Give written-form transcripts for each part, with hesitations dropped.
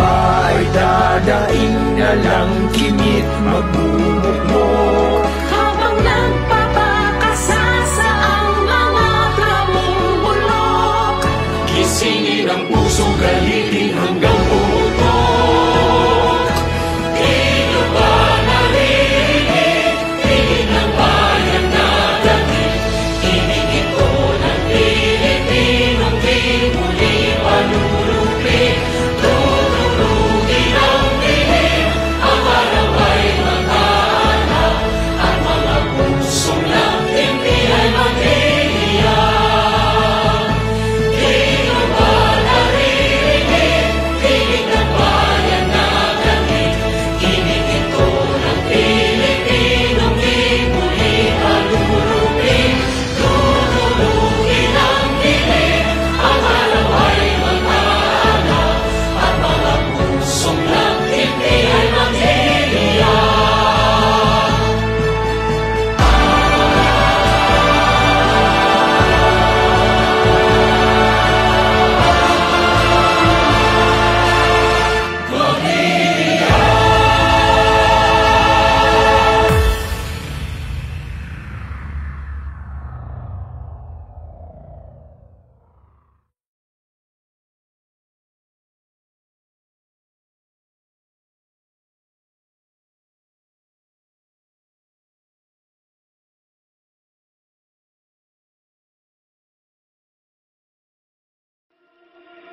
ay dadaing na lang kimit magmumukmok. Habang nagpapakasasa ang mga namumulok, gisingin ang puso, galitin hanggang pumutok. Di nyo ba narinig, tingin ng bayan na dati, hiningin ko ng Pilipinong di muli panulupi. Tutulugin ang dilim, ang araw ay maghahanap, at mga pusong nagtimpi ay mag-iiyak. Di nyo ba narinig, tingin ng bayan na galit, hiningin ko ng Pilipinong di muli panulupi. Tutulugin ang dilim, ang araw ay maghahanap, at mga pusong nagtimpi ay mag-iiyak.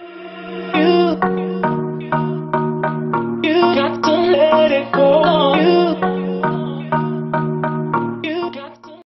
you got to let it go.